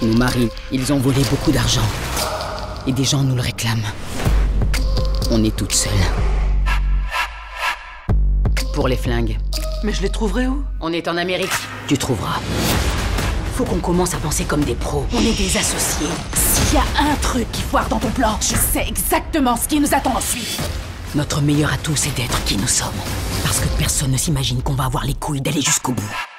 Nos maris, ils ont volé beaucoup d'argent. Et des gens nous le réclament. On est toutes seules. Pour les flingues. Mais je les trouverai où? On est en Amérique. Tu trouveras. Faut qu'on commence à penser comme des pros. On est des associés. S'il y a un truc qui foire dans ton plan, je sais exactement ce qui nous attend ensuite. Notre meilleur atout, c'est d'être qui nous sommes. Parce que personne ne s'imagine qu'on va avoir les couilles d'aller jusqu'au bout.